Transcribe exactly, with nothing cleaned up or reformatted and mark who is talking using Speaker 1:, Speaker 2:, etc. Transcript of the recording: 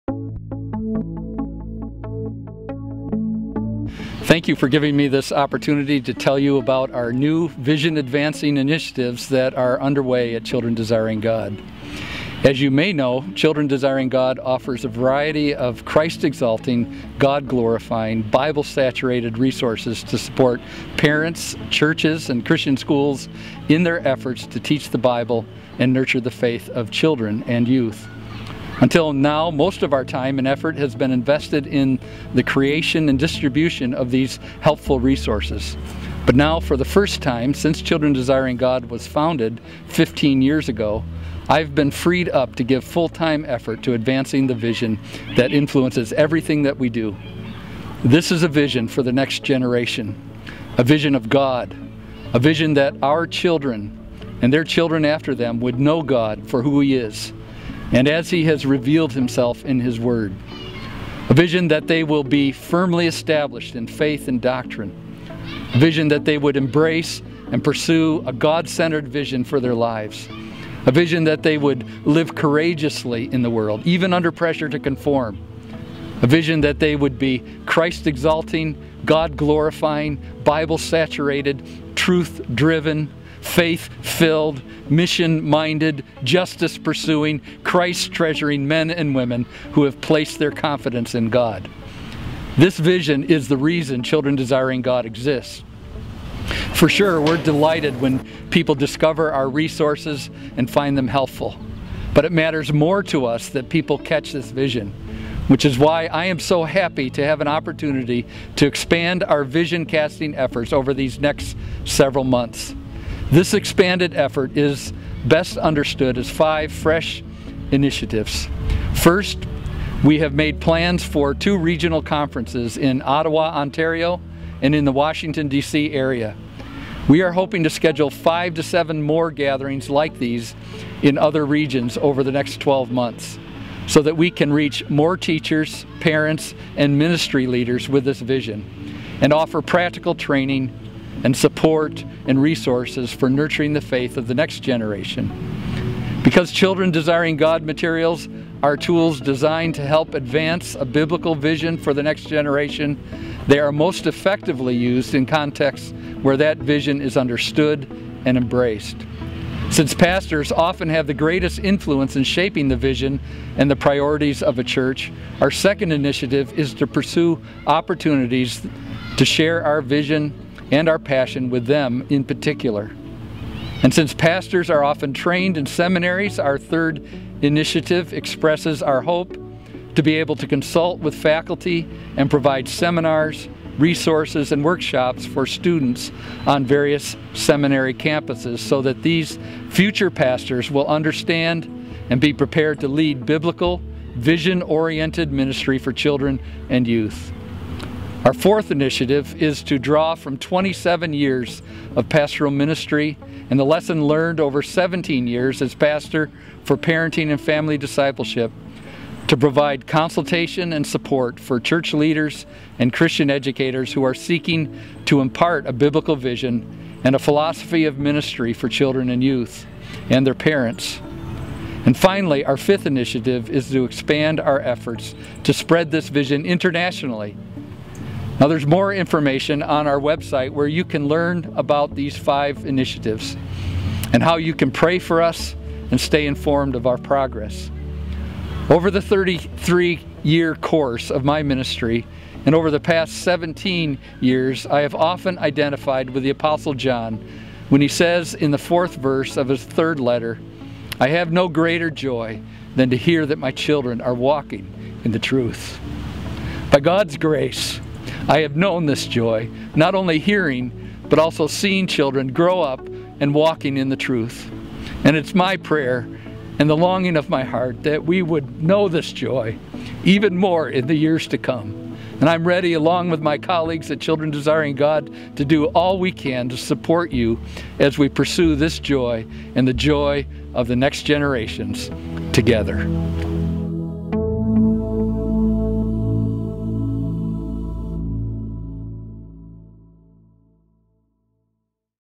Speaker 1: Thank you for giving me this opportunity to tell you about our new vision advancing initiatives that are underway at Children Desiring God. As you may know, Children Desiring God offers a variety of Christ-exalting, God-glorifying, Bible-saturated resources to support parents, churches, and Christian schools in their efforts to teach the Bible and nurture the faith of children and youth. Until now, most of our time and effort has been invested in the creation and distribution of these helpful resources. But now, for the first time since Children Desiring God was founded fifteen years ago, I've been freed up to give full-time effort to advancing the vision that influences everything that we do. This is a vision for the next generation, a vision of God, a vision that our children and their children after them would know God for who He is, and as He has revealed Himself in His Word. A vision that they will be firmly established in faith and doctrine. A vision that they would embrace and pursue a God-centered vision for their lives. A vision that they would live courageously in the world, even under pressure to conform. A vision that they would be Christ-exalting, God-glorifying, Bible-saturated, truth-driven, faith-filled, mission-minded, justice-pursuing, Christ-treasuring men and women who have placed their confidence in God. This vision is the reason Children Desiring God exists. For sure, we're delighted when people discover our resources and find them helpful. But it matters more to us that people catch this vision, which is why I am so happy to have an opportunity to expand our vision casting efforts over these next several months. This expanded effort is best understood as five fresh initiatives. First, we have made plans for two regional conferences in Ottawa, Ontario, and in the Washington, D C area. We are hoping to schedule five to seven more gatherings like these in other regions over the next twelve months, so that we can reach more teachers, parents, and ministry leaders with this vision, and offer practical training and support and resources for nurturing the faith of the next generation. Because Children Desiring God materials are tools designed to help advance a biblical vision for the next generation, they are most effectively used in contexts where that vision is understood and embraced. Since pastors often have the greatest influence in shaping the vision and the priorities of a church, our second initiative is to pursue opportunities to share our vision and our passion with them in particular. And since pastors are often trained in seminaries, our third initiative expresses our hope to be able to consult with faculty and provide seminars, resources, and workshops for students on various seminary campuses so that these future pastors will understand and be prepared to lead biblical, vision-oriented ministry for children and youth. Our fourth initiative is to draw from twenty-seven years of pastoral ministry and the lesson learned over seventeen years as pastor for parenting and family discipleship to provide consultation and support for church leaders and Christian educators who are seeking to impart a biblical vision and a philosophy of ministry for children and youth and their parents. And finally, our fifth initiative is to expand our efforts to spread this vision internationally. Now, there's more information on our website where you can learn about these five initiatives and how you can pray for us and stay informed of our progress. Over the thirty-three year course of my ministry and over the past seventeen years, I have often identified with the Apostle John when he says in the fourth verse of his third letter, "I have no greater joy than to hear that my children are walking in the truth." By God's grace, I have known this joy, not only hearing, but also seeing children grow up and walking in the truth. And it's my prayer and the longing of my heart that we would know this joy even more in the years to come. And I'm ready, along with my colleagues at Children Desiring God, to do all we can to support you as we pursue this joy and the joy of the next generations together.